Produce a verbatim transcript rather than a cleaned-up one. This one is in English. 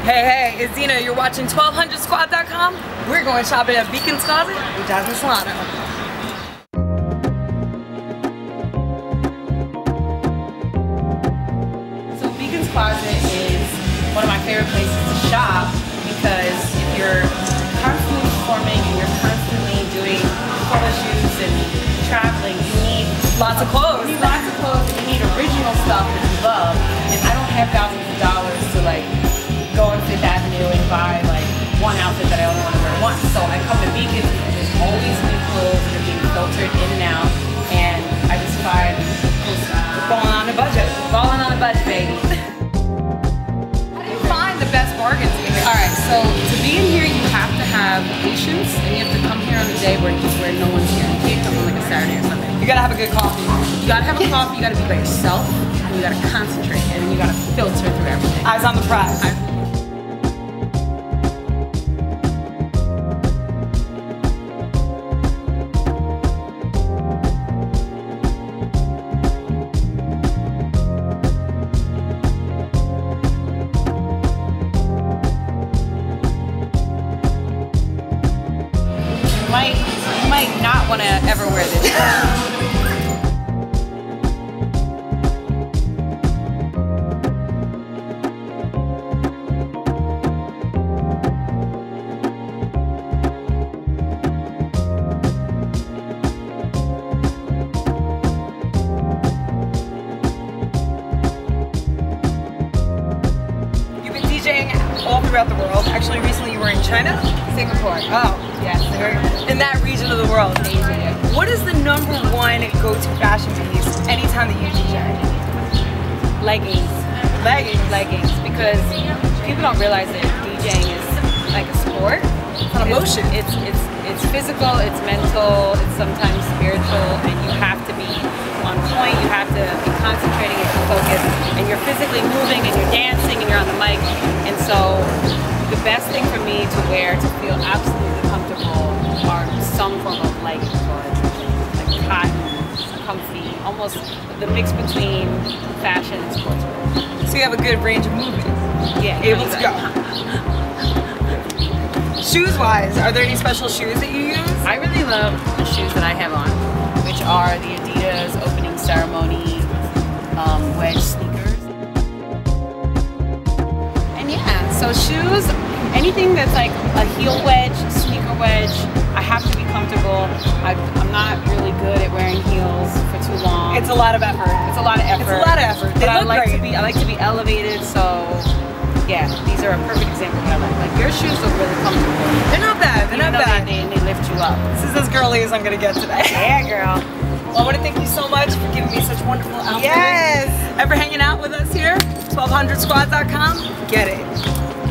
Hey, hey, it's Zena. You're watching twelve hundred squad dot com. We're going shopping at Beacon's Closet with Jasmine Solano. So Beacon's Closet is one of my favorite places to shop because if you're constantly performing and you're constantly doing photo shoots and traveling, you need Lots of clothes. You need lots of clothes and you need original stuff that you love. And I don't have thousands of dollars to like go on Fifth Avenue and buy like one outfit that I only want to wear once. So I come to Beacon's and there's always new clothes that are being filtered in and out. And I just find We're falling on a budget. falling on a budget, baby. How do you find the best bargains in here? Alright, so to be in here you have to have patience and you have to come here on a day where, where no one's here. You can't come on like a Saturday or Sunday. You gotta have a good coffee. You gotta have a coffee, you gotta be by yourself, and you gotta concentrate, and then you gotta filter through everything. Eyes on the prize. I, you might, you might not want to ever wear this. You've been DJing all throughout the world. Actually, recently you were in China? Singapore. Oh, Yes. in that region of the world. What is the number one go-to fashion piece anytime that you D J? Leggings. Leggings. Leggings. Because people don't realize that DJing is like a sport. It's an emotion. It's, it's, it's, it's physical, it's mental, it's sometimes spiritual, and you have to be on point, you have to be concentrating and focused, and you're physically moving and you're dancing and you're on the mic. And so the best thing for me to wear to feel absolutely comfortable are some form of leggings or like cotton, comfy, almost the mix between fashion and sportswear. So you have a good range of movement. Yeah, Able to go. Shoes-wise, are there any special shoes that you use? I really love the shoes that I have on, which are the Adidas Opening Ceremony um, wedge sneakers. And yeah, so shoes, anything that's like a heel wedge, sneaker wedge, I have to be comfortable. I, I'm not really good at wearing heels for too long. It's a lot of effort. It's a lot of effort. It's a lot of effort. They But I look like great. to be I like to be elevated, so yeah, these are a perfect example of what I like. Like your shoes look really comfortable. They're not bad. They're Even not though bad. They, they, they lift you up. This is as girly as I'm gonna get today. Yeah, girl. Well, I want to thank you so much for giving me such wonderful outfits. Yes. Ever hanging out with us here? twelve hundred squad dot com. Get it.